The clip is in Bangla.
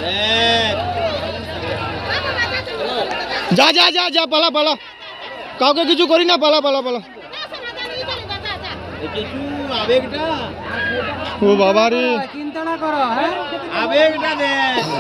যা যা যা যা পালা পালা, কাউকে কিছু করি না, পালা পালা পালা। ও বাবা রে, চিন্তা না করো, হ্যাঁ আবেগটা দে।